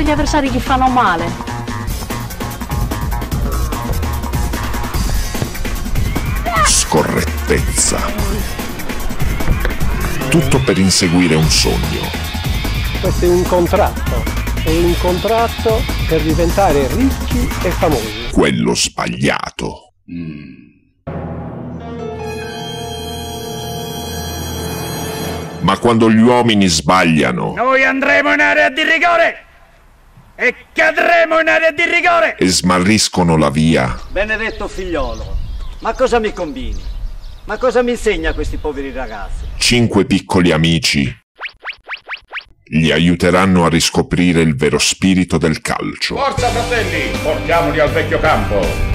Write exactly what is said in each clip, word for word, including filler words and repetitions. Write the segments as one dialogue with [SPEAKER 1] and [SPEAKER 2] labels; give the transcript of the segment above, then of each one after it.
[SPEAKER 1] gli avversari gli fanno male.
[SPEAKER 2] Scorrettezza. Tutto per inseguire un sogno.
[SPEAKER 3] Questo è un contratto, è un contratto per diventare ricchi e famosi.
[SPEAKER 2] Quello sbagliato.
[SPEAKER 4] Mm.
[SPEAKER 2] Ma quando gli uomini sbagliano...
[SPEAKER 5] Noi andremo in area di rigore! E cadremo in area di rigore!
[SPEAKER 2] E smarriscono la via.
[SPEAKER 6] Benedetto figliolo, ma cosa mi combini? Ma cosa mi insegna a questi poveri ragazzi?
[SPEAKER 2] Cinque piccoli amici gli aiuteranno a riscoprire il vero spirito del calcio.
[SPEAKER 4] Forza fratelli, portiamoli al vecchio campo!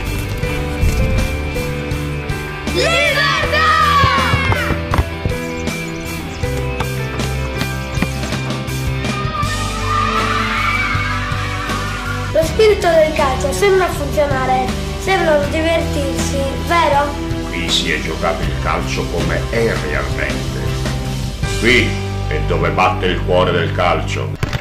[SPEAKER 7] Lo spirito del calcio sembra funzionare, sembrano divertirsi, vero?
[SPEAKER 4] Qui si è giocato il calcio come è realmente. Qui è dove batte il cuore del calcio.